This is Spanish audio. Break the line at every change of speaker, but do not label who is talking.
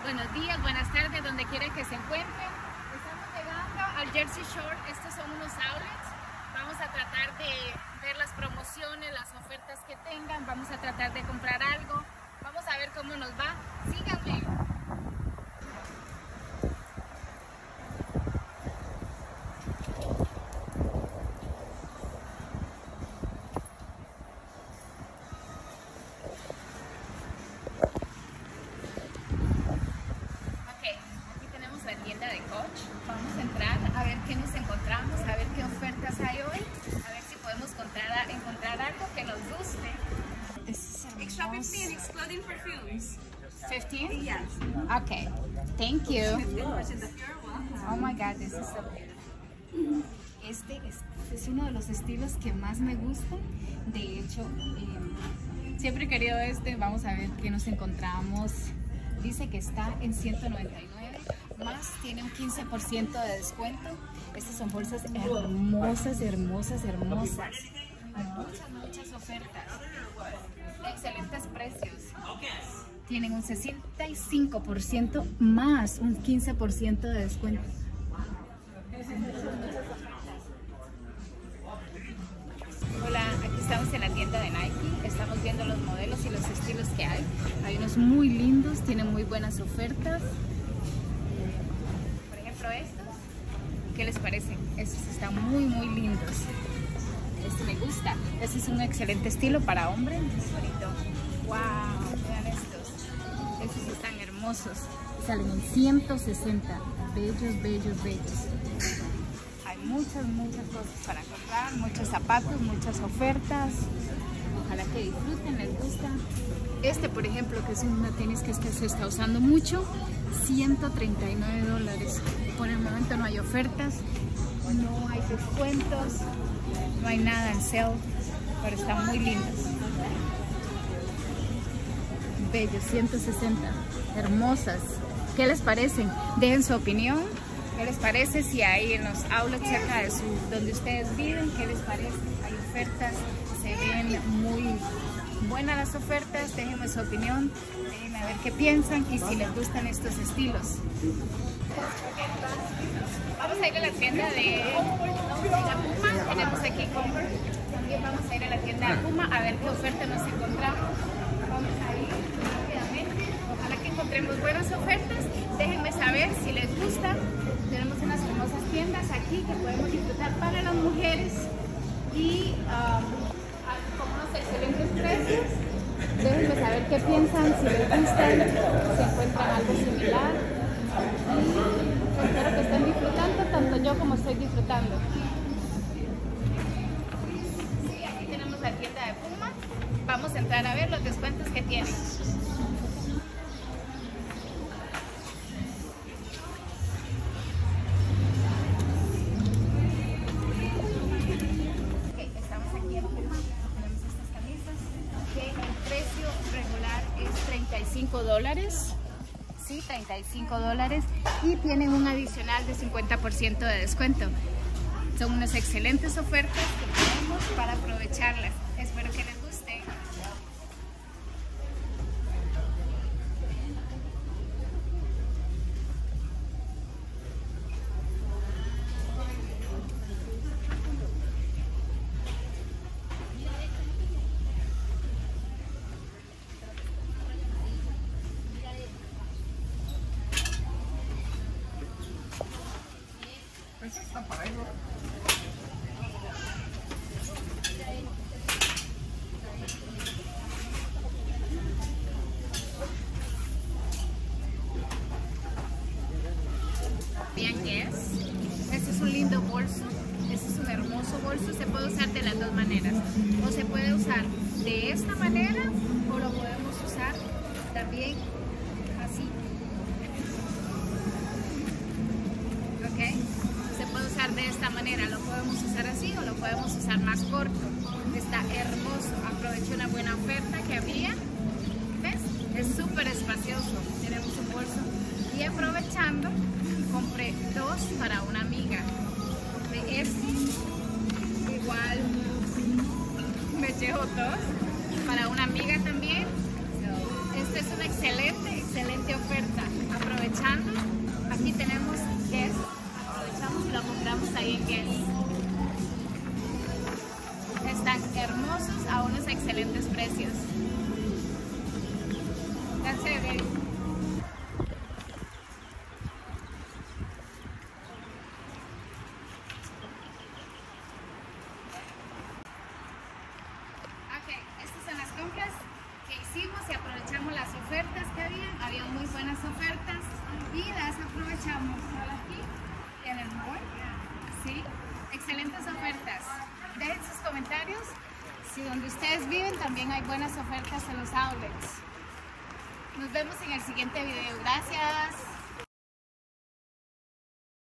Buenos días, buenas tardes, donde quiera que se encuentren. Estamos llegando al Jersey Shore. Estos son unos outlets. Vamos a tratar de ver las promociones, las ofertas que tengan. Vamos a tratar de comprar algo. Vamos a ver cómo nos va. Síganme. Tienda de Coach. Vamos a entrar a ver qué nos encontramos, a ver qué ofertas hay hoy, a ver si podemos encontrar algo que nos guste.
Extra 15 excluding perfumes.
15?
Yes.
Okay. Thank you.
15% off. You're welcome.
Oh my God, this is so beautiful. Este es uno de los estilos que más me gustan. De hecho, siempre he querido este. Vamos a ver qué nos encontramos. Dice que está en 199. Más tiene un 15% de descuento. Estas son bolsas hermosas, hermosas, hermosas. Hay muchas ofertas. Excelentes precios. Tienen un 65% más un 15% de descuento. Hola, aquí estamos en la tienda de Nike. Estamos viendo los modelos y los estilos que hay. Hay unos muy lindos, tienen muy buenas ofertas. Estos, ¿qué les parecen? Estos están muy lindos. Este me gusta. Este es un excelente estilo para hombre. Es bonito. Wow, vean estos están hermosos. Salen en 160. Bellos. Hay muchas cosas para comprar, muchos zapatos, muchas ofertas. Ojalá que disfruten, les gusta. Este, por ejemplo, que es una tenis que se está usando mucho, $139. Por el momento no hay ofertas, no hay descuentos, no hay nada en sale, pero están muy lindos. Bellos, 160, hermosas. ¿Qué les parecen? Dejen su opinión. ¿Qué les parece? Si hay en los outlets cerca de donde ustedes viven, ¿qué les parece? Hay ofertas, se ven muy buenas las ofertas. Déjenme su opinión, déjenme a ver qué piensan y si les gustan estos estilos. Vamos a ir a la tienda de la Puma. Tenemos aquí Converse. También vamos a ir a la tienda de Puma a ver qué oferta nos encontramos. Vamos a ir rápidamente. Ojalá que encontremos buenas ofertas. Déjenme saber si les gusta. Tenemos unas hermosas tiendas aquí que podemos disfrutar para las mujeres y con unos excelentes precios. Déjenme saber qué piensan, si les gustan, si encuentran algo similar. Y espero que estén disfrutando, tanto yo como estoy disfrutando. Sí, aquí tenemos la tienda de Puma. Vamos a entrar a ver los descuentos que tienen. $35, sí, $35 y tienen un adicional de 50% de descuento. Son unas excelentes ofertas que tenemos para aprovecharlas. Espero que les guste. ¿Bien qué es? Este es un lindo bolso. Este es un hermoso bolso. Se puede usar de las dos maneras. O se puede usar de esta manera o lo podemos usar también así. ¿Ok? Se puede usar de esta manera. Lo podemos usar así o lo podemos usar más corto. Está hermoso. Aproveché una buena oferta que había. ¿Ves? Es súper espacioso. Tenemos un bolso. Y aprovechando, compré dos para una amiga. De este, igual me llevo dos para una amiga también. Esta es una excelente oferta. Ingues. Están hermosos a unos excelentes precios. Ya se ve. Ok, estas son las compras que hicimos y aprovechamos las ofertas que había muy buenas ofertas y las aprovechamos. Aquí en el mall, sí, excelentes ofertas. Dejen sus comentarios si donde ustedes viven también hay buenas ofertas en los outlets. Nos vemos en el siguiente video. Gracias.